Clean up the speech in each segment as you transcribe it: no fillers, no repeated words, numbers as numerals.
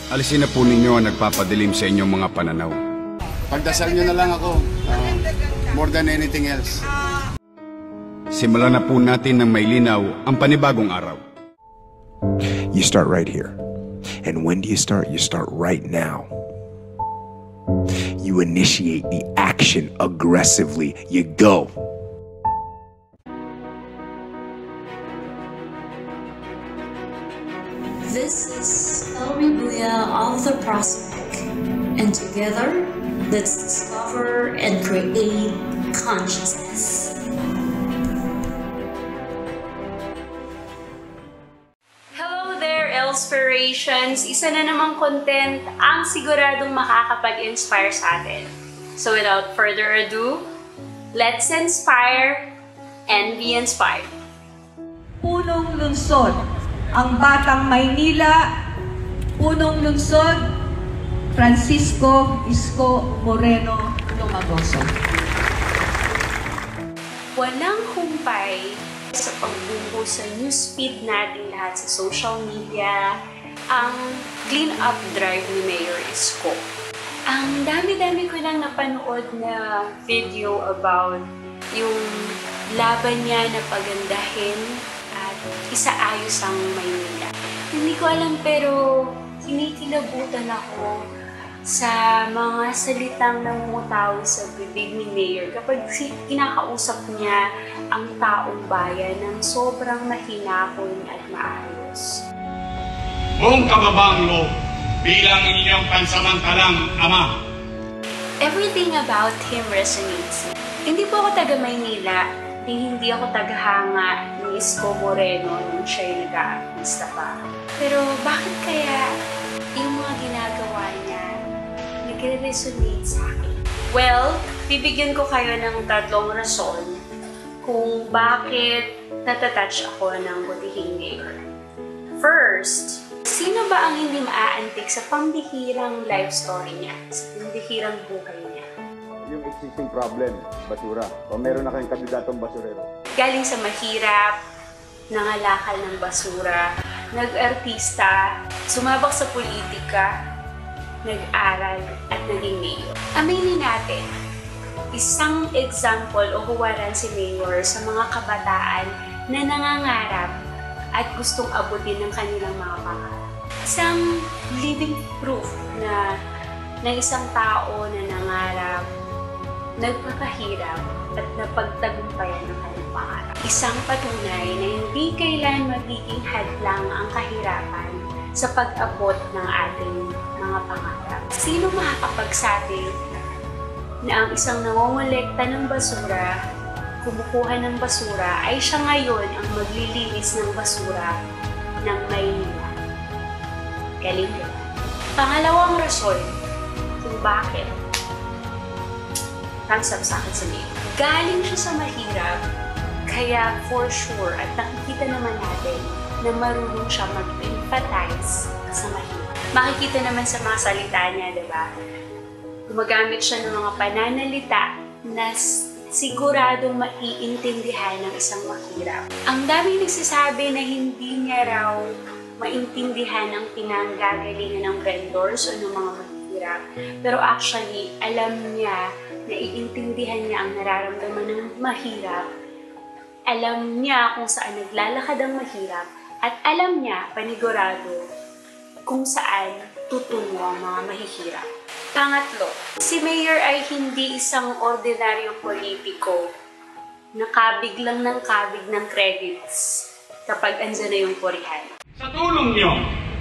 Alisin na po ninyo ang nagpapadilim sa inyong mga pananaw. Pagdasal nyo na lang ako, more than anything else. Simulan na po natin ng may linaw ang panibagong araw. You start right here. And when do you start? You start right now. You initiate the action aggressively. You go. This is El Ribuya of the Prospect, and together, let's discover and create consciousness. Hello there, Elspirations! Isa na namang content ang siguradong makakapag-inspire sa atin. So without further ado, let's inspire and be inspired. Punong lungsod, ang Batang Maynila, punong lungsod, Francisco Isko Moreno Lumagoso. Walang humpay sa pagbuho sa newsfeed natin lahat sa social media, ang clean up drive ni Mayor Isko. Ang dami-dami ko lang napanood na video about yung laban niya na pagandahin at isaayos ang Maynila. Hindi ko alam pero kinikilabutan ako sa mga salitang namumutawi sa bibig ni Mayor kapag kinakausap niya ang taong bayan ng sobrang mahinahon at maayos. Buong kababang loob bilang inyong pansamantalang ama. Everything about him resonates. Hindi po ako taga Maynila, hindi ako tagahanga ni Isko Moreno nung siya'y nag-aartista pa. Pero bakit kaya yung mga ginagawa niya nagre-resonate sa akin? Well, bibigyan ko kayo ng 3 rason kung bakit natatouch ako ng butihing Mayor. First, sino ba ang hindi maaantig sa pambihirang life story niya, sa pambihirang buhay niya? Yung existing problem, basura. O meron na kayong kandidatong basurero. Galing sa mahirap, nangalakal ng basura, nag-artista, sumabak sa politika, nag-aral at naging mayor. Aminin natin, isang example o huwaran si Mayor sa mga kabataan na nangangarap at gustong abutin ng kanilang mga pangarap. Isang living proof na ng isang tao na nangarap, nagpapahirap at napagtagumpayan ng kanyang pangarap. Isang patunay na hindi kailan magiging hadlang ang kahirapan sa pag-abot ng ating mga pangarap. Sino makakapagsabi na ang isang nangongolekta ng basura, kumukuha ng basura, ay siya ngayon ang maglilinis ng basura ng Maynila? Galing yun. Pangalawang rason kung bakit thumbs up sa akin sa Mayor. Galing siya sa mahirap, kaya for sure, at nakikita naman natin na marunong siya mag-empathize sa mahirap. Makikita naman sa mga salita niya, di ba? Gumagamit siya ng mga pananalita na siguradong maiintindihan ng isang mahirap. Ang daming nagsasabi na hindi niya raw maintindihan ang pinanggagalingan ng vendors o ng mga mahirap. Pero actually, alam niya, naiintindihan niya ang nararamdaman ng mahirap. Alam niya kung saan naglalakad ang mahirap at alam niya, panigurado, kung saan tutungo ang mga mahihirap. Pangatlo, si Mayor ay hindi isang ordinaryong politiko na kabig lang ng kabig ng credits kapag andyan na yung purihan. Sa tulong niyo,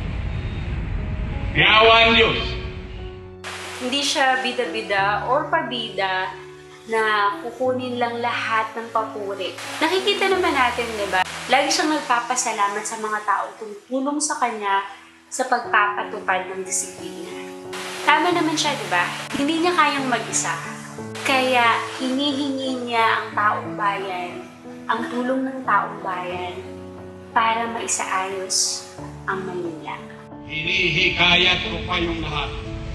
may awa ang Diyos. Hindi siya bida-bida or pabida na kukunin lang lahat ng papuri. Nakikita naman natin, di ba? Lagi siyang nagpapasalamat sa mga taong tumutulong sa kanya sa pagpapatupad ng disiplina. Tama naman siya, di ba? Hindi niya kayang mag-isa. Kaya hinihingi niya ang taong bayan, ang tulong ng taong bayan para maisaayos ang Maynila. Hinihikayat ko kayong lahat.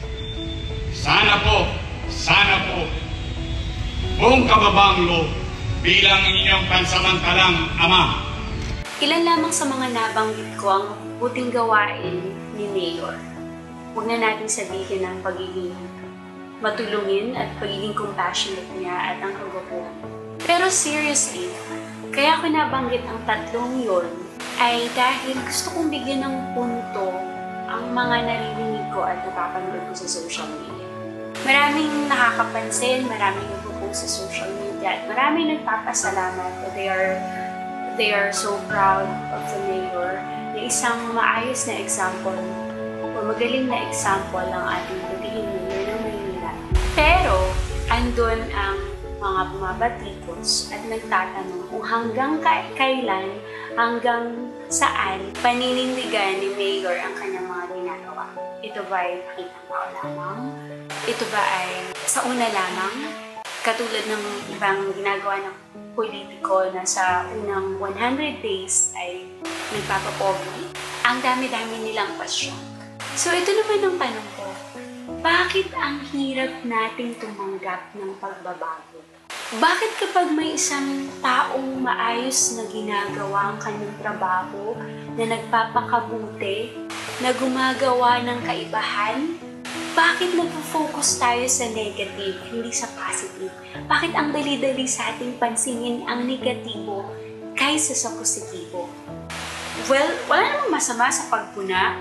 Sana po, buong kababang loob bilang inyong pansamantalang ama. Ilan lamang sa mga nabanggit ko ang buting gawain ni Mayor. Huwag na natin sabihin ang pagiging matulungin at pagiging compassionate niya at ang kagwapuhan. Pero seriously, kaya ko nabanggit ang tatlong yon ay dahil gusto kong bigyan ng punto ang mga naririnig ko at napapanood ko sa social media. Maraming nakakapansin, maraming nagpo-post sa social media, at maraming nagpapasalamat that they are so proud of the mayor na isang maayos na example o magaling na example ng ating pagiging mayor ng Maynila. Pero, andun ang mga bumabatikos at nagtatanong kung hanggang kailan, hanggang saan paninindigan ni Mayor ang kanyang mga ginagawa. Ito ba ay kitang tao lamang? Ito ba ay sa una lamang? Katulad ng ibang ginagawa ng politiko na sa unang 100 days ay nagpapapogi. Ang dami-dami nilang pasyon. So ito naman ang tanong ko. Bakit ang hirap nating tumanggap ng pagbabago? Bakit kapag may isang taong maayos na ginagawa ang kanyang trabaho, na nagpapakabuti, na gumagawa ng kaibahan, bakit nag-focus tayo sa negative, hindi sa positive? Bakit ang dali-dali sa ating pansinin ang negatibo kaysa sa positibo? Well, wala namang masama sa pagpuna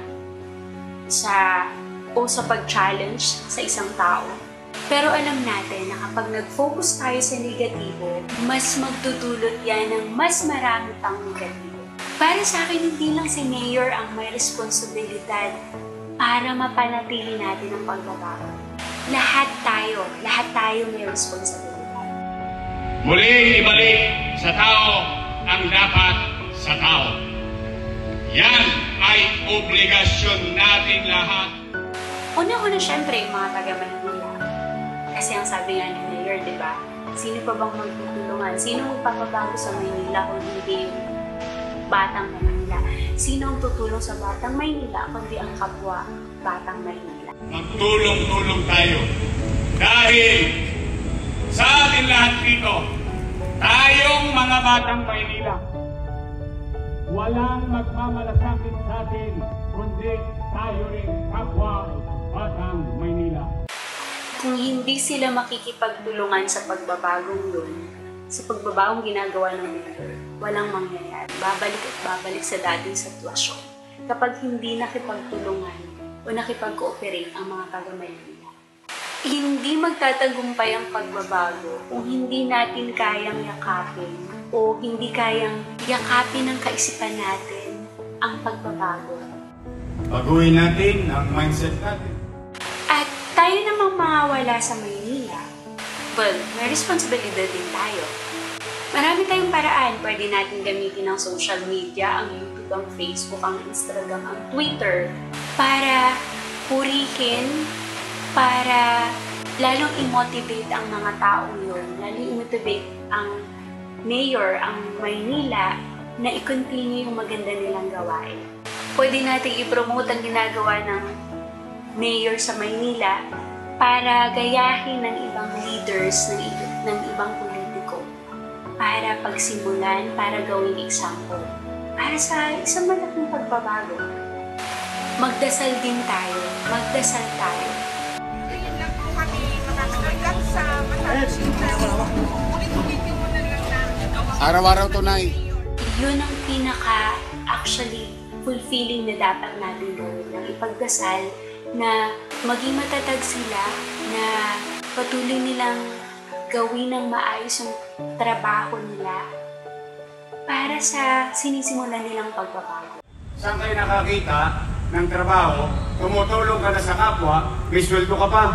o sa pag-challenge sa isang tao. Pero alam natin na kapag nag-focus tayo sa negatibo, mas magdudulot yan ng mas marami pang negatibo. Para sa akin, hindi lang si Mayor ang may responsibilidad para mapanatili natin ang pagbabago. Lahat tayo may responsibilidad. Muli ibalik sa tao ang dapat sa tao. Yan ay obligasyon natin lahat. Una-una syempre yung mga taga-Manila. Kasi ang sabi nga ni Mayor, di ba? Sino pa bang magtutulungan? Sino magpapabago sa Maynila kung hindi yung batang Maynila? Sino ang tutulong sa batang Maynila kundi ang kapwa batang Maynila? Magtulong-tulong tayo. Dahil sa atin lahat dito, tayong mga batang Maynila, walang magmamalasakit sa atin kundi tayo rin kapwa batang Maynila. Kung hindi sila makikipagtulungan sa pagbabagong yun, sa pagbabagong ginagawa ng Mayor, walang mangyayari. Babalik at babalik sa dating sitwasyon kapag hindi nakipagtulungan o nakipag-cooperate ang mga taga-Maynila. Hindi magtatagumpay ang pagbabago kung hindi natin kayang yakapin o hindi kayang yakapin ng kaisipan natin ang pagbabago. Baguhin natin ang mindset natin. At tayo namang mawawala sa Maynila, well, may responsibilidad din tayo. Marami tayong paraan. Pwede natin gamitin ang social media, ang YouTube, ang Facebook, ang Instagram, ang Twitter, para purihin, para lalong i-motivate ang mga taong yun, lalong i-motivate ang Mayor, ang Maynila, na i-continue yung maganda nilang gawain. Pwede natin i-promote ang ginagawa ng Mayor sa Maynila para gayahin ng ibang leaders, ng ibang politiko, para pagsimulan, para gawing example, para sa isang malaking pagbabago. Magdasal din tayo, magdasal tayo. Ngayon lang po kami makakaganggap sa matapos ulit-ulitin mo na lang na Araw-araw tunay. Yun ang actually fulfilling na dapat natin gawin, ng ipagdasal na maging matatag sila, na patuloy nilang gawin ng maayos yung trabaho nila para sa sinisimulan nilang pagbabago. Saan kayo nakakita ng trabaho, tumutulong ka na sa kapwa, may sweldo ka pa?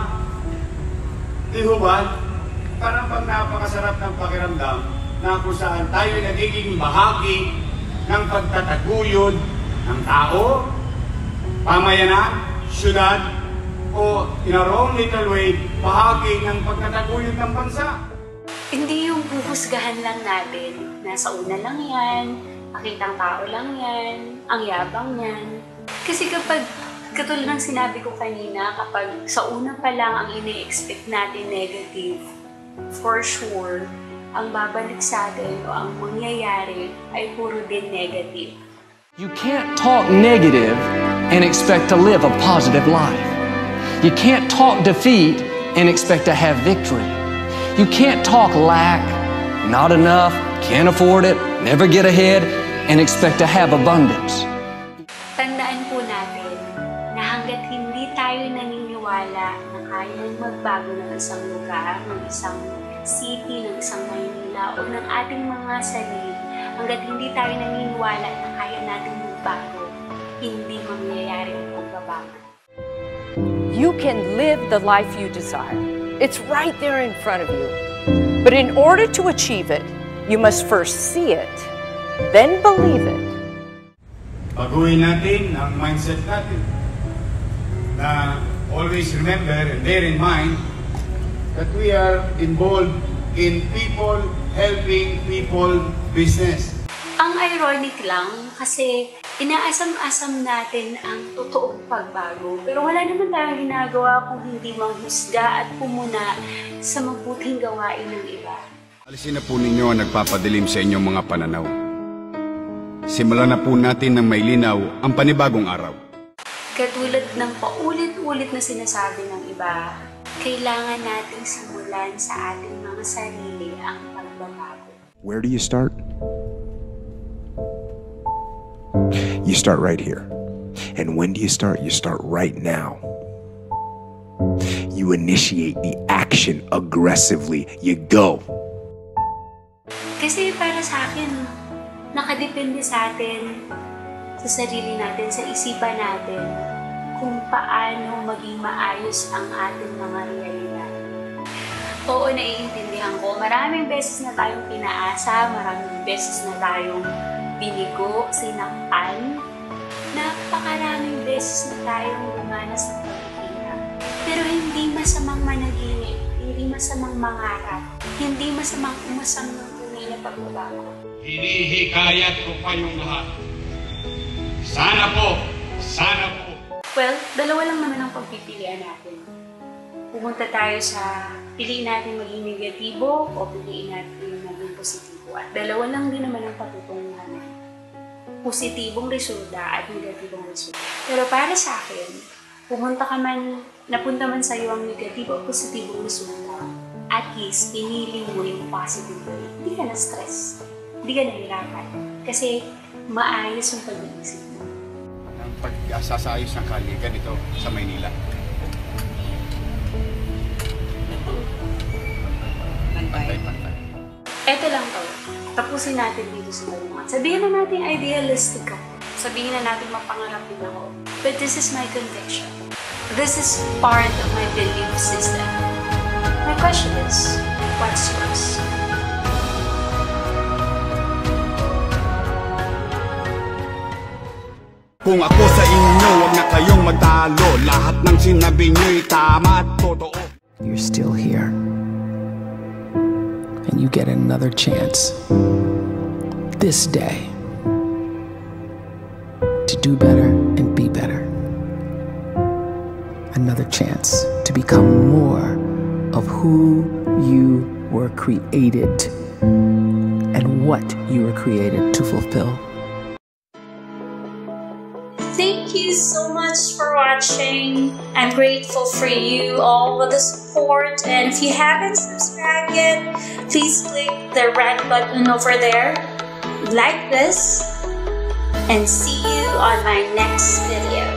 Di ho ba? Parang pag napakasarap ng pakiramdam na kung saan tayo nagiging bahagi ng pagtataguyod ng tao, pamayanan, syudad, o in a wrong little way, bahagi ng pagtataguyod ng bansa. Hindi yung huhusgahan lang natin, nasa una lang yan, makitang tao lang yan, ang yabang yan. Kasi kapag, katulad ng sinabi ko kanina, kapag sa una pa lang ang ini-expect natin negative, for sure, ang babalik sa atin o ang mangyayari ay puro din negative. You can't talk negative and expect to live a positive life. You can't talk defeat and expect to have victory. You can't talk lack, not enough, can't afford it, never get ahead, and expect to have abundance. Tandaan po natin na hanggat hindi tayo naniniwala na kayang magbago ng isang lugar, ng isang city, ng isang Maynila, o ng ating mga sarili, hanggat hindi tayo naniniwala na kaya natin magbago, hindi mangyayari ang pagbabago. You can live the life you desire. It's right there in front of you. But in order to achieve it, you must first see it, then believe it. Baguhin natin ang mindset natin na always remember and bear in mind that we are involved in people helping people business. Ang ironic lang kasi inaasam-asam natin ang totoong pagbago. Pero wala naman tayong ginagawa kung hindi manghusga at pumuna sa mabuting gawain ng iba. Alisin na po ninyo ang nagpapadilim sa inyong mga pananaw. Simulan na po natin ng may linaw ang panibagong araw. Katulad ng paulit-ulit na sinasabi ng iba, kailangan nating simulan sa ating mga sarili ang pagbabago. Where do you start? You start right here. And when do you start? You start right now. You initiate the action aggressively. You go. Kasi para sa akin, nakadepende sa atin, sa sarili natin, sa isipan natin, kung paano maging maayos ang ating mga realidad. Oo, naiintindihan ko. Maraming beses na tayong pinaasa, maraming beses na tayong binigo, sinaktan. Napakaraming beses na tayong lumanas ng paghihirap. Pero hindi masamang managinip, hindi masamang mangarap, hindi masamang umasam ng tunay na pagbabago. Hinihikayat ko kayong lahat. Sana po! Well, dalawa lang naman ang pagpipilian natin. Pumunta tayo sa piliin natin maging negatibo o piliin natin maging positibo. At dalawa lang din naman ang patutunguhan natin. Positibong resulta at negatibong resulta. Pero para sa akin, napunta man sa iyo ang negatibo o positibong resulta, at least pinili mo yung positive way. Hindi ka na-stress. Hindi ka nahirapan. Kasi maayos yung pag-iisip mo. Ang pag-asasayos ng kalye ganito sa Maynila. Pantay-pantay. Eto lang to. Tapusin natin dito sa tanungan. Sabihin na natin idealistic ako. Sabihin na natin mapangarap din ako. But this is my conviction. This is part of my belief system. My question is, what's yours? Kung ako sa inyo, wag na kayong magtalo. Lahat ng sinabi nyo'y tama at totoo. You're still here. And you get another chance this day to do better and be better. Another chance to become more of who you were created and what you were created to fulfill. Thank you so much for watching. I'm grateful for you all for the support, and if you haven't subscribed yet, please click the red button over there, like this, and see you on my next video.